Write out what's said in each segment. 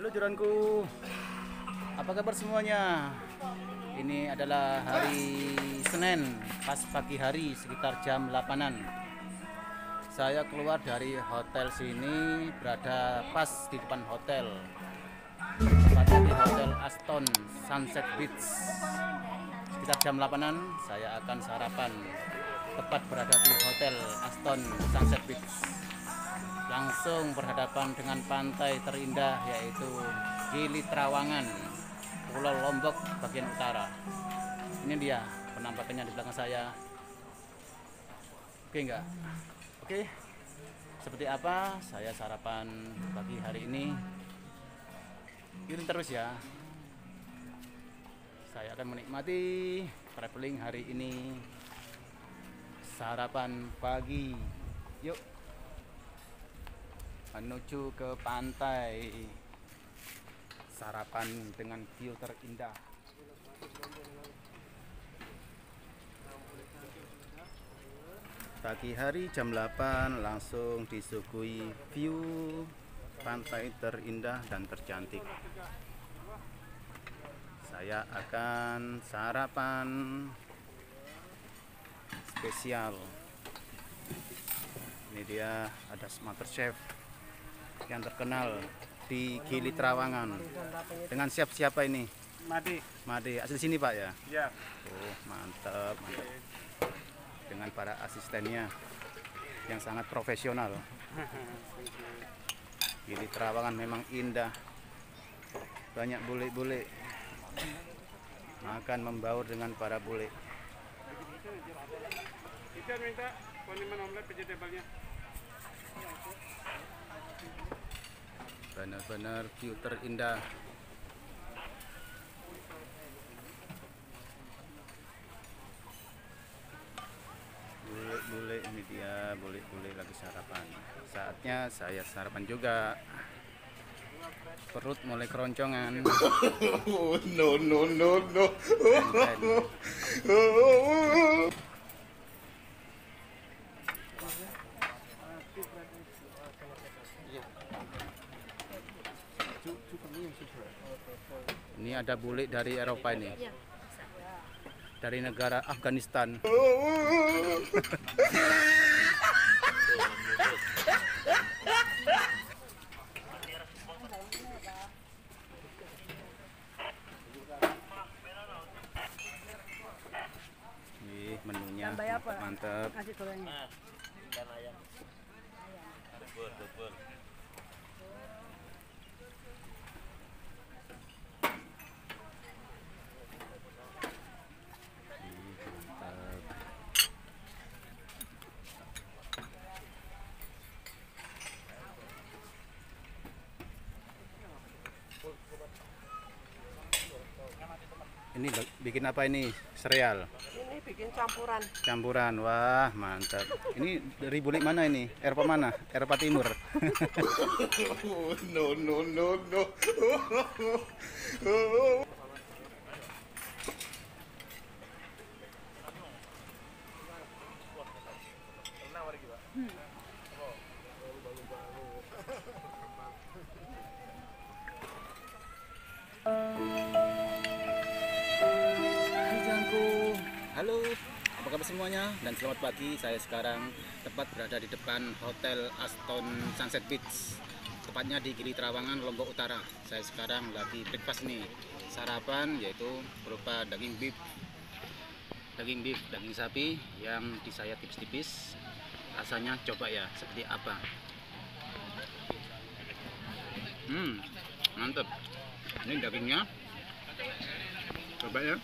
Halo joranku, apa kabar semuanya? Ini adalah hari Senin, pas pagi hari sekitar jam 8-an. Saya keluar dari hotel sini, berada pas di depan hotel, tepatnya di Hotel Aston Sunset Beach. Sekitar jam 8-an saya akan sarapan, tepat berada di Hotel Aston Sunset Beach. Langsung berhadapan dengan pantai terindah, yaitu Gili Trawangan, Pulau Lombok bagian utara. Ini dia penampakannya di belakang saya. Oke enggak? Oke. Seperti apa saya sarapan pagi hari ini? Ikutin terus ya. Saya akan menikmati traveling hari ini. Sarapan pagi. Yuk. Menuju ke pantai, sarapan dengan view terindah. Pagi hari jam 8 langsung disuguhi view pantai terindah dan tercantik. Saya akan sarapan spesial. Ini dia, ada Master Chef yang terkenal di Gili Trawangan. Dengan siapa ini? Made. Asli sini Pak ya? Ya. Oh, mantap, mantap. Dengan para asistennya yang sangat profesional. Gili Trawangan memang indah. Banyak bule-bule. Makan membaur dengan para bule. Kita minta kondimen omelet vegetable-nya. Benar-benar view terindah. Bule-bule, ini dia bule-bule lagi sarapan. Saatnya saya sarapan juga. Perut mulai keroncongan. No. Ini ada bule dari Eropa ini. Dari negara Afghanistan. Nih menunya mantap. Nasi goreng. Ikan ayam. Double. Ini bikin apa ini? Sereal. Ini bikin campuran. Campuran. Wah, mantap. Ini dari bule mana ini? Eropa mana? Eropa Timur. No. Halo, apa kabar semuanya? Dan selamat pagi. Saya sekarang tepat berada di depan Hotel Aston Sunset Beach, tepatnya di Gili Trawangan, Lombok Utara. Saya sekarang lagi breakfast nih, sarapan yaitu berupa daging beef, daging sapi yang disayat tipis-tipis. Rasanya coba ya, seperti apa? Mantep. Ini dagingnya, coba ya.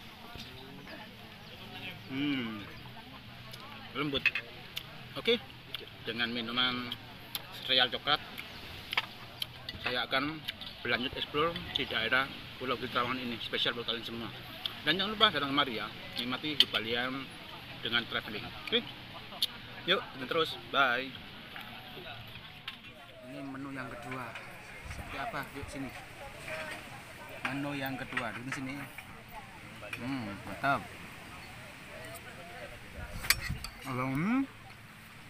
Lembut. Oke, dengan minuman sereal coklat, saya akan berlanjut explore di daerah Pulau Gili Trawangan ini, spesial buat kalian semua. Dan jangan lupa datang kemari ya, nikmati hidup kalian dengan traveling. Oke, yuk terus, bye. Ini menu yang kedua, seperti apa? Yuk sini. Menu yang kedua, di sini. Mantap.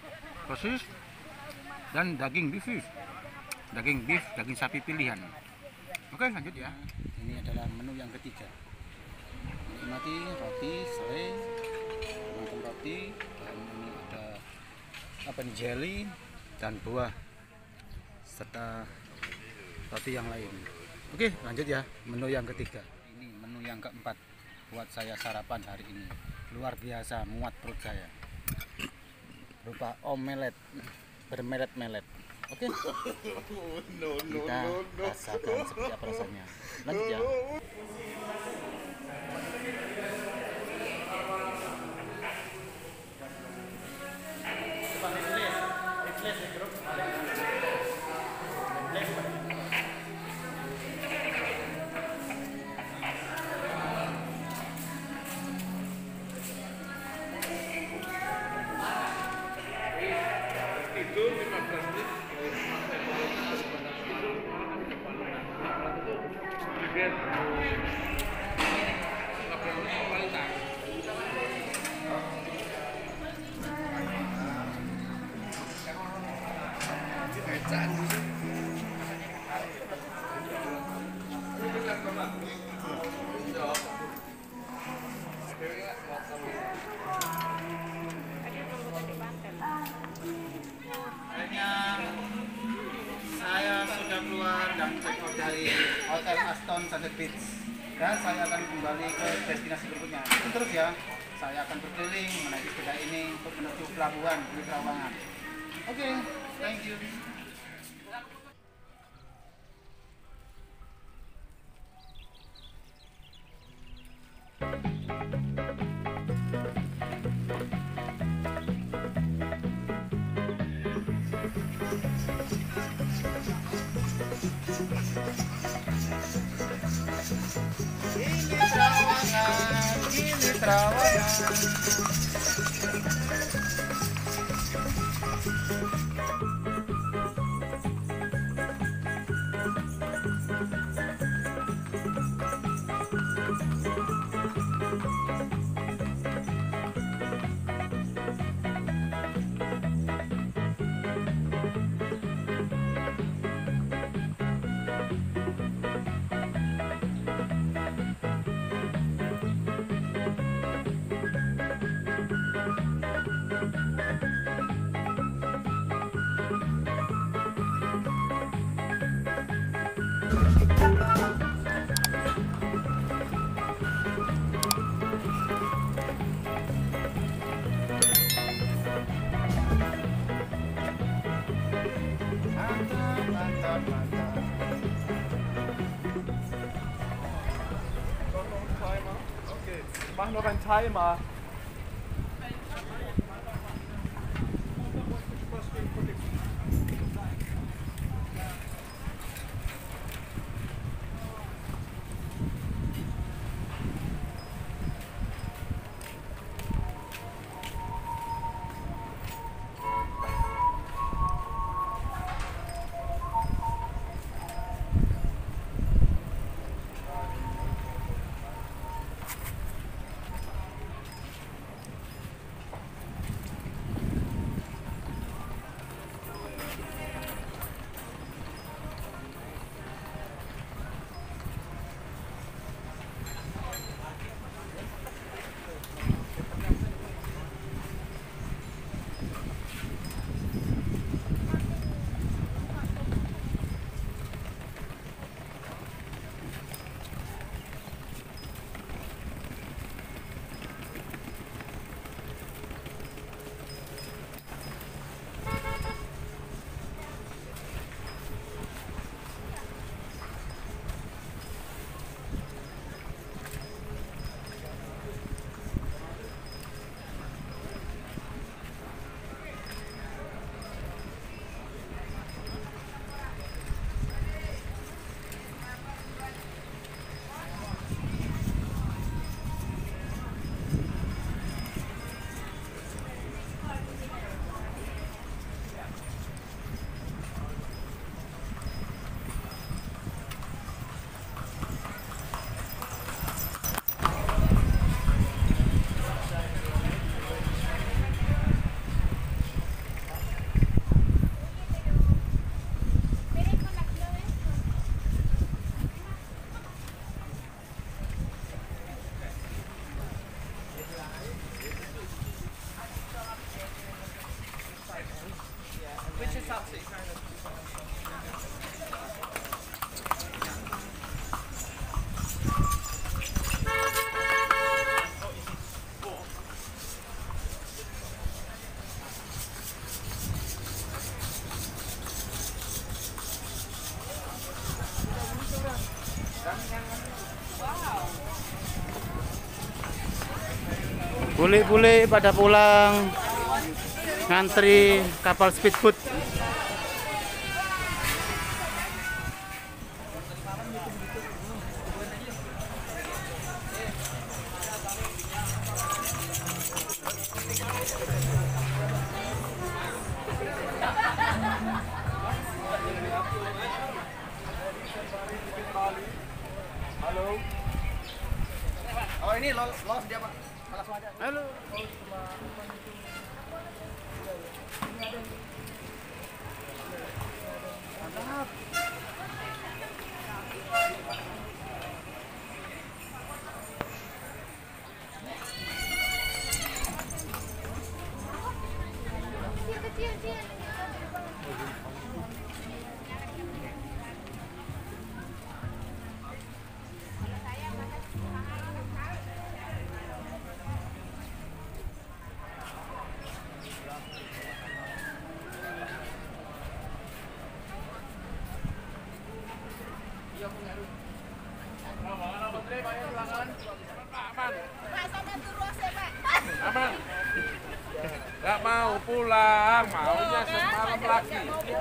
Sosis dan daging beef, daging sapi pilihan. Oke, lanjut ya. Ini adalah menu yang ketiga. Nikmati roti selai, macam roti, dan ini ada apa nih, jelly dan buah serta roti yang lain. Oke, lanjut ya, menu yang ketiga. Ini menu yang keempat buat saya sarapan hari ini. Luar biasa, muat perut saya. Berupa omelet bermelet-melet. Oke, kita rasakan seperti apa rasanya. Lanjut ya. Itu 15 menit. Akhirnya saya sudah keluar dan check out dari Hotel Aston Sunset Beach, dan saya akan kembali ke destinasi berikutnya. Itu terus ya, saya akan berkeliling menaiki sepeda ini untuk menuju pelabuhan di Trawangan. Oke, thank you. Ini Trawangan. Mantap, mantap. Okay, mach noch einen Timer. Bule-bule pada pulang ngantri kapal speedboat. Halo. Oh ini los dia Pak. Langsung aja. Halo. Aman. Gak mau pulang, maunya semalam lagi.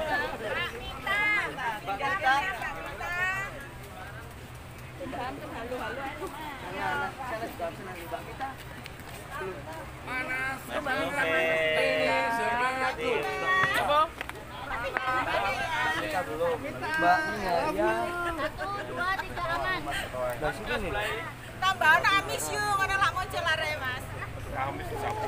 Panas, semangat ini, semangat tuh. Apa? Mbak ini ya. 1, 2, 3 aman. Dari situ nih. Tambah amis yuk, ngono lak muncul lare Mas. Kamis di sapu.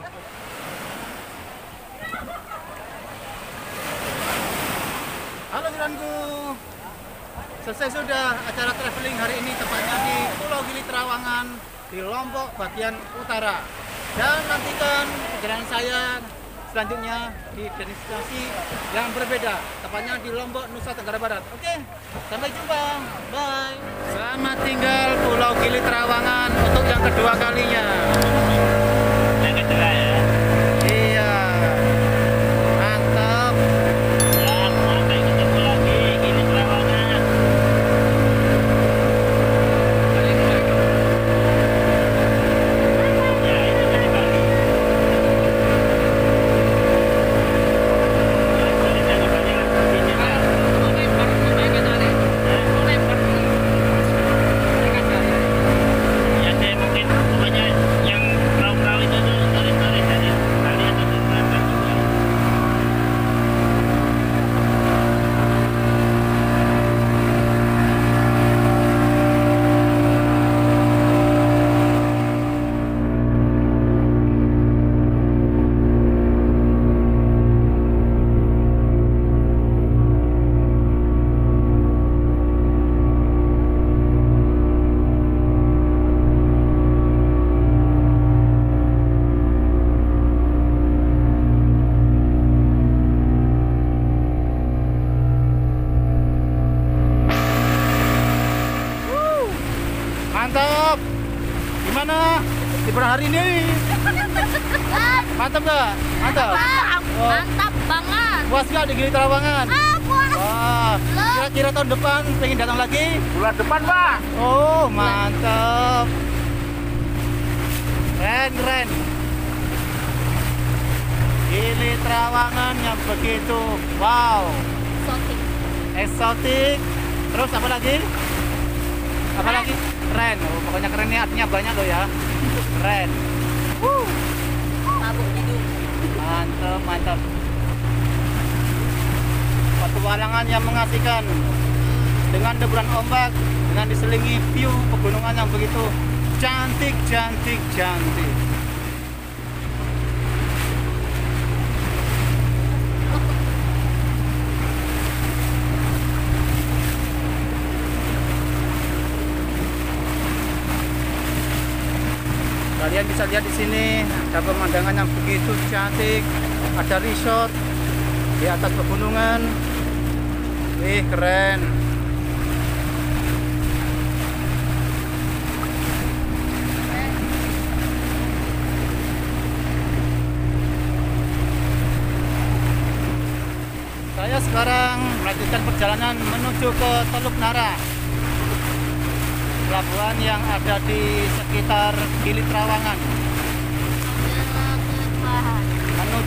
Halo Jiranku. Selesai sudah acara traveling hari ini, tepatnya di Pulau Gili Trawangan di Lombok bagian utara. Dan nantikan perjalanan saya selanjutnya di destinasi yang berbeda, tepatnya di Lombok, Nusa Tenggara Barat. Oke, sampai jumpa. Bye. Selamat tinggal Pulau Gili Trawangan untuk yang kedua kalinya. Yang kedua ya. Iya. Mantap. Ya, sampai ketemu lagi Gili Trawangan. Ya, itu dari Bali. Ya, saya mungkin pokoknya yang perahu-perahu itu tuh turis-turis aja. Kali atau beberapa juga. Mantap. Gimana liburan hari ini? Mantap nggak? Mantap. Oh. Mantap banget. Puas nggak di Gili Trawangan? Puas. Wah, kira-kira tahun depan pengen datang lagi? Bulan depan, Pak. Oh, mantap. Keren. Gili Trawangan yang begitu wow, Sotik. eksotik. Terus apa lagi? Apa lagi? Keren. Oh, pokoknya keren ini artinya banyak loh ya. Keren. Mabuk hidung. Mantap. Petualangan yang mengasihkan dengan deburan ombak, dengan diselingi view pegunungan yang begitu cantik. Kalian bisa lihat di sini ada pemandangan yang begitu cantik, ada resort di atas pegunungan. Wih, keren. Saya sekarang melanjutkan perjalanan menuju ke Teluk Nara, pelabuhan yang ada di sekitar Gili Trawangan.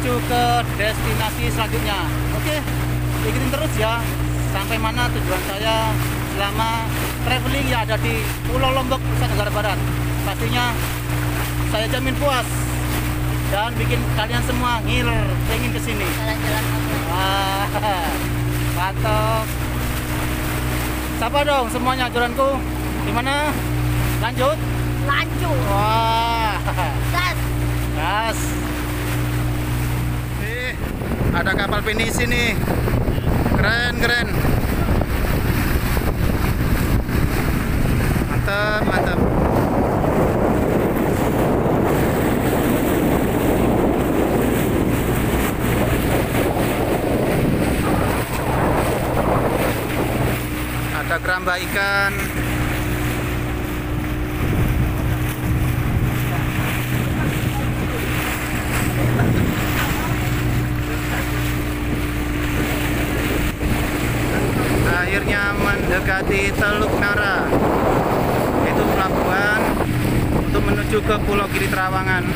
menuju ke destinasi selanjutnya. Oke, ikutin terus ya sampai mana tujuan saya selama traveling yang ada di Pulau Lombok, Nusa Tenggara Barat. Pastinya saya jamin puas dan bikin kalian semua ngiler pengen kesini. Jalan-jalan apa? Wah, mantap. Sapa dong semuanya joranku. Gimana? Lanjut? Lanjut. Wah, Gas. gas. Nih, ada kapal pinisi nih. Keren, keren. Mantap, mantap. Ada keramba ikan. Akhirnya mendekati Teluk Nara. Itu pelabuhan untuk menuju ke Pulau Gili Trawangan.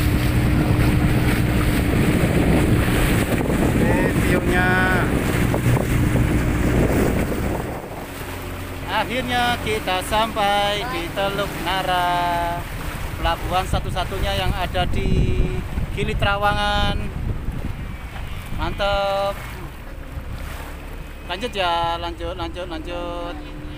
Ini view-nya. Akhirnya kita sampai di Teluk Nara, pelabuhan satu-satunya yang ada di Gili Trawangan. Mantap. Lanjut ya, lanjut.